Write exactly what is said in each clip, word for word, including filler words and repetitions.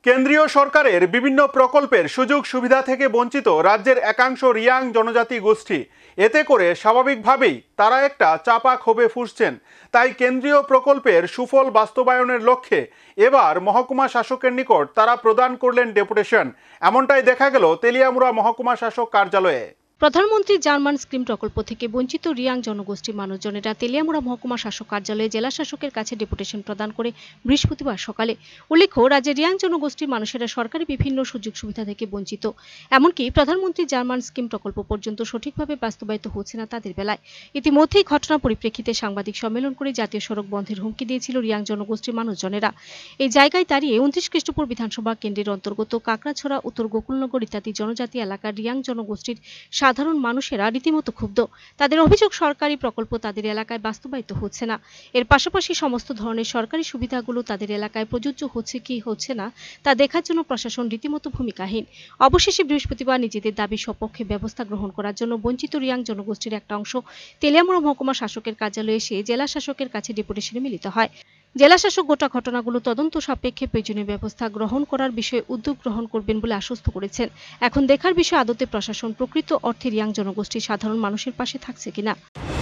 কেন্দ্রীয় সরকারের বিভিন্ন প্রকল্পের সুযোগ সুবিধা থেকে বঞ্চিত রাজ্যের একাংশ রিয়াং জনজাতি গোষ্ঠী। এতে করে স্বাভাবিকভাবেই তারা একটা চাপা ক্ষোভে ফুঁসছেন। তাই কেন্দ্রীয় প্রকল্পের সুফল বাস্তবায়নের লক্ষ্যে এবার মহকুমা শাসকের নিকট তারা প্রদান করলেন ডেপুটেশন। এমনটাই দেখা গেল তেলিয়ামুড়া মহকুমা শাসক কার্যালয়ে। প্রধানমন্ত্রী জার্মান স্কিম প্রকল্প থেকে বঞ্চিত রিয়াং জনগোষ্ঠীর মানুষজনেরা তেলিয়ামুড়া মহকুমা শাসক কার্যালয়ে জেলা শাসকের কাছে ডেপুটেশন প্রদান করে বৃহস্পতিবার সকালে। উল্লেখ্য, রাজ্যে রিয়াং জনগোষ্ঠীর মানুষেরা সরকারি বিভিন্ন সুযোগ সুবিধা থেকে বঞ্চিত। এমনকি প্রধানমন্ত্রী জার্মান স্কিম প্রকল্প পর্যন্ত সঠিকভাবে বাস্তবায়িত হচ্ছে না তাদের বেলায়। ইতিমধ্যেই ঘটনা পরিপ্রেক্ষিতে সাংবাদিক সম্মেলন করে জাতীয় সড়ক বন্ধের হুমকি দিয়েছিল রিয়াং জনগোষ্ঠীর মানুষজনেরা। এই জায়গায় দাঁড়িয়ে উনত্রিশ খ্রিস্টপুর বিধানসভা কেন্দ্রের অন্তর্গত কাকড়াছড়া, উত্তর গোকুলনগর ইত্যাদি জনজাতি এলাকার রিয়াং জনগোষ্ঠীর সাধারণ মানুষেরা রীতিমতো ক্ষুব্ধ। তাদের অভিযোগ, সরকারি প্রকল্প তাদের এলাকায় বাস্তবায়িত হচ্ছে না। এর পাশাপাশি সমস্ত ধরনের সরকারি সুবিধাগুলো তাদের এলাকায় প্রযোজ্য হচ্ছে কি হচ্ছে না তা দেখার জন্য প্রশাসন রীতিমতো ভূমিকাহীন। অবশেষে বৃহস্পতিবার নিজেদের দাবি সপক্ষে ব্যবস্থা গ্রহণ করার জন্য বঞ্চিত রিয়াং জনগোষ্ঠীর একটা অংশ তেলিয়ামুড়া মহকুমা শাসকের কার্যালয়ে এসে জেলা শাসকের কাছে ডেপুটেশনে মিলিত হয়। জেলা শাসক গোটা ঘটনাগুলো তদন্ত সাপেক্ষে প্রয়োজনীয় ব্যবস্থা গ্রহণ করার বিষয়ে উদ্যোগ গ্রহণ করবেন বলে আশ্বস্ত করেছেন। এখন দেখার বিষয় আদতে প্রশাসন প্রকৃত অর্থে রিয়াং জনগোষ্ঠীর সাধারণ মানুষের পাশে থাকছে কিনা।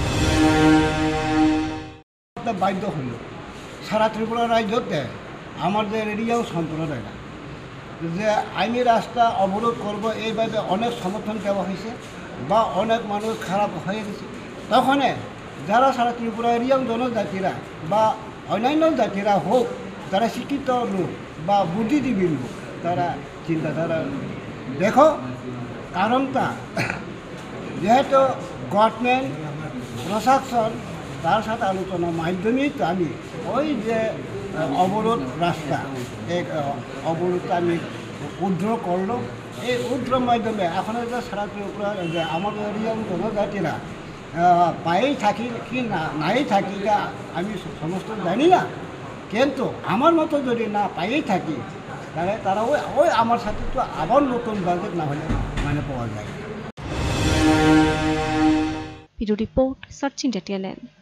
বাধ্য হইল সারা ত্রিপুরা রাজ্যতে আমাদের রিয়াং সম্প্রদায়রা যে আইনি রাস্তা অবরোধ করব এইভাবে অনেক সমর্থন দেওয়া হয়েছে বা অনেক মানুষ খারাপ হয়ে গেছে। তখন যারা সারা ত্রিপুরা রিয়াং জনজাতিরা বা অন্যান্য জাতিরা হোক, যারা শিক্ষিত লোক বা বুদ্ধিজীবী লোক, তারা চিন্তাধারা দেখো কারণটা যেহেতু গভর্নমেন্ট প্রশাসন তার সাথে আলোচনার মাধ্যমেই তো আমি ওই যে অবরোধ রাস্তা এই অবরোধটা আমি উদ্ধার করলো। এই উদ্ধার মাধ্যমে এখন যে সারা ত্রিপুরা যে আমাদের রিয়াং জনজাতিরা পায়েই থাকি কি না নাই থাকি তা আমি সমস্ত জানি না, কিন্তু আমার মতো যদি না পায়েই থাকি তাহলে তারা ওই ওই আমার সাথে তো আবার নতুন বাজেট না হলে মানে পাওয়া যায়। Video report search India T N N.